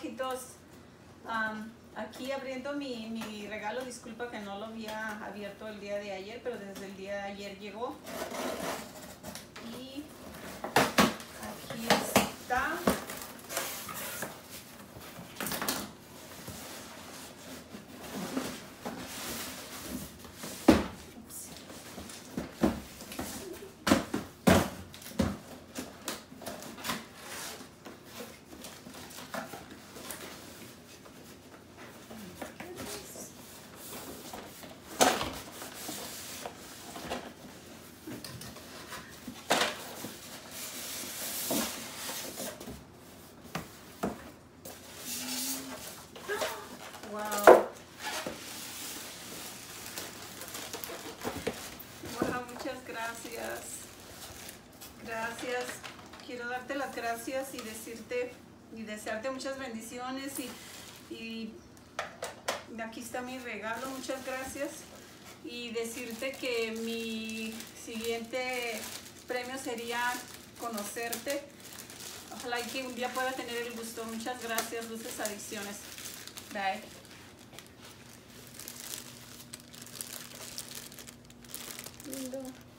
ojitos. Aquí abriendo mi regalo. Disculpa que no lo había abierto el día de ayer, pero desde el día de ayer llegó. Y aquí está. Wow. Bueno, muchas gracias. Gracias. Quiero darte las gracias y decirte y desearte muchas bendiciones y aquí está mi regalo. Muchas gracias. Y decirte que mi siguiente premio sería conocerte. Ojalá y que un día pueda tener el gusto. Muchas gracias, Luces Adicciones. Bye. Lindo.